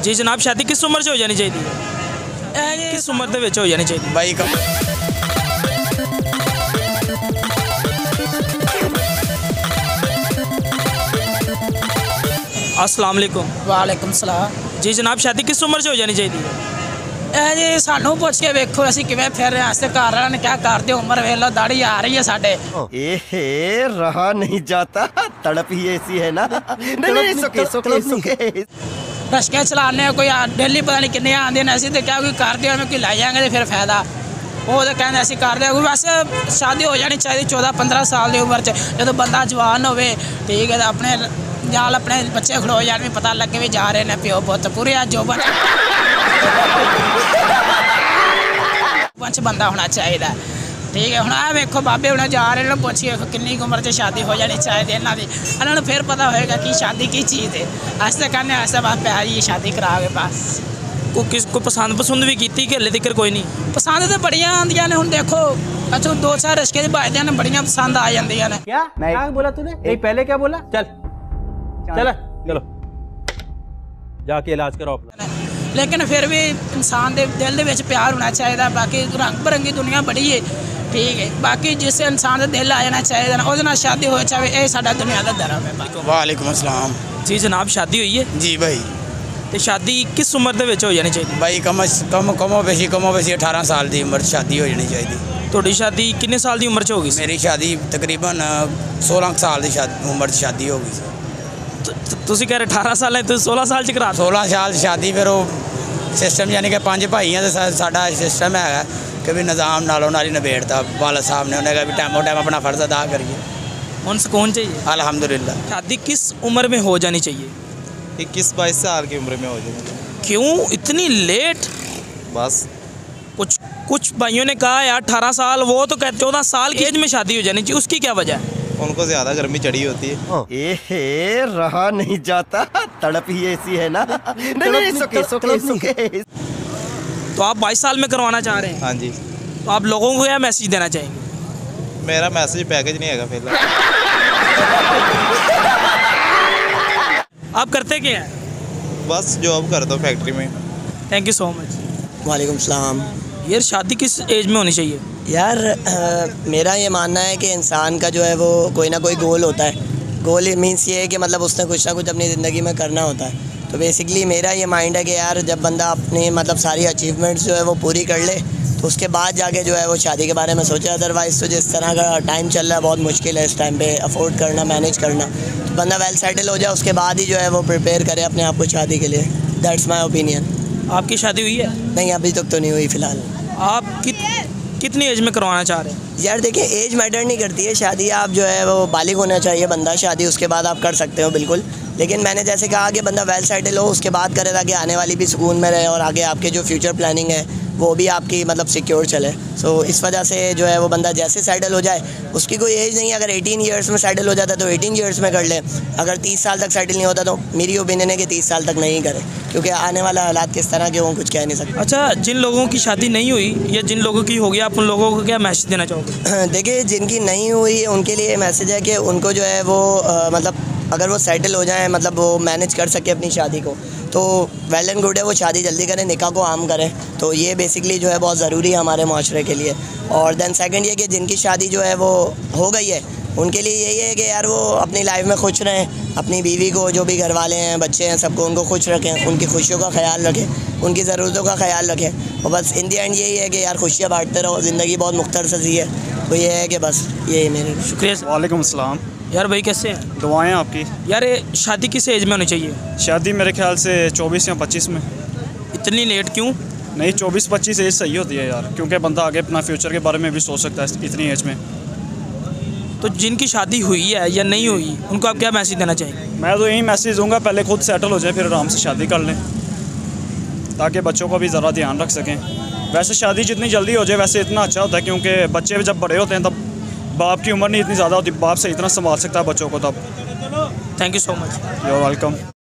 जी जनाब, शादी किस उम्र से हो जानी चाहिए? किस उम्र के विच हो जानी चाहिए? भाई कम अस्सलाम वालेकुम। वालेकुम सलाम जी जनाब, शादी किस उम्र से हो जानी चाहिए? जी सानू पुछ के वेखो असीं किवें फिर रहे हैं। घर वालों ने क्या करते उम्र वेख लो, दाढ़ी आ रही है साडे। रहा नहीं जाता, तड़प ही ऐसी है ना। नहीं, सुके रश्के चलाने कोई डेली पता नहीं किन्ने आंदे ने, असीं ते क्या कोई करदे होवे कोई लाई जाएंगे तो फिर फायदा। वो तो कहते असीं करदे वैसे शादी हो जानी चाहिए 14-15 साल की उम्र च, जो बंदा जवान होवे ठीक है, अपने नाल अपने बच्चे खड़ो जान भी पता लगे भी जा रहे हैं प्यो पुत पूरे जो पंच बंदा होना चाहिए ठीक है। हुण वेखो बाबे हुण जा रहे हैं, पुछिए कितनी उम्र से शादी हो जानी चाहिए इन्हों की, इन्होंने फिर पता होएगा कि शादी की चीज़ है। अस तो कहने ऐसा बस प्यार ही शादी करा के बस। को पसंद भी की कि हले तक कोई नहीं? पसंद तो बड़िया आंदियां ने, हुण देखो अच्छा 2-4 रिश्ते की बजदियां ने, बड़िया पसंद आ जांदियां ने। क्या बोला तूने? यही पहले क्या बोला? चलो जाके इलाज कराओ अपना। लेकिन फिर भी इंसान के दिल के प्यार होना चाहिए। बाकी रंग बिरंगी दुनिया बड़ी है ठीक है, बाकी जिस इंसान का दिल आ जाना चाहिए वो शादी हो चाहे, ये साडा दुनिया का धर्म है। वालेकुम अस्सलाम। जी जनाब, शादी हुई है? जी भाई। तो शादी किस उम्र के विच हो जानी चाहिए? भाई कमो बेशी 18 साल की उम्र शादी हो जानी चाहिए। थोड़ी शादी कितने साल की उम्र च होगी? मेरी शादी तकरीबन 16 साल की उम्र शादी हो गई। तुसी कह रहे 18 साल है, तो 16 साल च करा? 16 साल शादी फिर वो सिस्टम यानी कि 5 भाई हैं तो साडा सिस्टम है कि भी निज़ाम नालों नाल ही निबेड़ता। वाला साहब ने उन्हें कहा भी टाइमों टाइम अपना फ़र्ज़ अदा करिए। उन सुकून चाहिए अल्हम्दुलिल्लाह। शादी किस उम्र में हो जानी चाहिए? 21-22 साल की उम्र में हो जाए। क्यों इतनी लेट? बस कुछ भाइयों ने कहा यार 18 साल, वो तो कहते 14 साल की एज में शादी हो जानी चाहिए, उसकी क्या वजह है? उनको ज़्यादा गर्मी चढ़ी होती है। रहा नहीं जाता, तड़प ही ऐसी है ना। नहीं, सुके तो आप 22 साल में करवाना चाह रहे हैं? हाँ जी। तो आप लोगों को क्या मैसेज देना चाहेंगे? मेरा मैसेज पैकेज नहीं है फिलहाल। आप करते क्या हैं? बस जॉब करता हूँ फैक्ट्री में। Thank you so much. वालेकुम सलाम। यार शादी किस एज में होनी चाहिए? यार मेरा ये मानना है कि इंसान का जो है वो कोई ना कोई गोल होता है। गोल मीन्स ये है कि मतलब उसने कुछ ना कुछ अपनी ज़िंदगी में करना होता है। तो बेसिकली मेरा ये माइंड है कि यार जब बंदा अपनी मतलब सारी अचीवमेंट्स जो है वो पूरी कर ले तो उसके बाद जाके जो है वो शादी के बारे में सोचे। अदरवाइज़ तो जिस तरह का टाइम चल रहा है बहुत मुश्किल है इस टाइम पे अफोर्ड करना, मैनेज करना। तो बंदा वेल सेटल हो जाए उसके बाद ही जो है वो प्रिपेयर करे अपने आप को शादी के लिए। That's my opinion. आपकी शादी हुई है? नहीं, अभी तक तो नहीं हुई फ़िलहाल। आप कितनी एज में करवाना चाह रहे हैं? यार देखिए, एज मैटर नहीं करती है। शादी आप जो है वो बालिग होना चाहिए बंदा, शादी उसके बाद आप कर सकते हो बिल्कुल। लेकिन मैंने जैसे कहा कि बंदा वेल सेटल हो उसके बाद करे ताकि आने वाली भी सुकून में रहे और आगे आपके जो फ्यूचर प्लानिंग है वो भी आपकी मतलब सिक्योर चले। सो इस वजह से जो है वो बंदा जैसे सेटल हो जाए, उसकी कोई एज नहीं है। अगर 18 ईयर्स में सेटल हो जाता है तो 18 ईयर्स में कर ले। अगर 30 साल तक सेटल नहीं होता तो मेरी ओपिनियन है कि 30 साल तक नहीं करे, क्योंकि आने वाला हालात किस तरह के हों कुछ कह नहीं सकते। अच्छा, जिन लोगों की शादी नहीं हुई या जिन लोगों की हो गई, आप उन लोगों को क्या मैसेज देना चाहोगे? देखिए, जिनकी नहीं हुई उनके लिए मैसेज है कि उनको जो है वो मतलब अगर वो सेटल हो जाए, मतलब वो मैनेज कर सके अपनी शादी को, तो वेल एंड गुड है। वो शादी जल्दी करें, निकाह को आम करें। तो ये बेसिकली जो है बहुत ज़रूरी है हमारे माशरे के लिए। और देन सेकंड ये कि जिनकी शादी जो है वो हो गई है उनके लिए यही है कि यार वो अपनी लाइफ में खुश रहें, अपनी बीवी को, जो भी घर वाले हैं, बच्चे हैं, सबको उनको खुश रखें, उनकी खुशियों का ख्याल रखें, उनकी ज़रूरतों का ख्याल रखें। और बस इन दी एंड यही है कि यार खुशियाँ बांटते रहो। ज़िंदगी बहुत मुख्तसर सी है, तो ये है कि बस यही मेरे। शुक्रिया। वालेकुम अस्सलाम। यार भाई कैसे हैं? दुआएं आपकी। यार शादी किस एज में होनी चाहिए? शादी मेरे ख्याल से 24 या 25 में। इतनी लेट क्यों? नहीं, 24-25 एज सही होती है यार, क्योंकि बंदा आगे अपना फ्यूचर के बारे में भी सोच सकता है इतनी एज में। तो जिनकी शादी हुई है या नहीं हुई उनको आप क्या मैसेज देना चाहेंगे? मैं तो यही मैसेज दूंगा, पहले खुद सेटल हो जाए फिर आराम से शादी कर लें, ताकि बच्चों का भी ज़रा ध्यान रख सकें। वैसे शादी जितनी जल्दी हो जाए वैसे इतना अच्छा होता है, क्योंकि बच्चे जब बड़े होते हैं तब बाप की उम्र नहीं इतनी ज़्यादा होती, बाप से इतना संभाल सकता है बच्चों को तब। Thank you so much. You are welcome.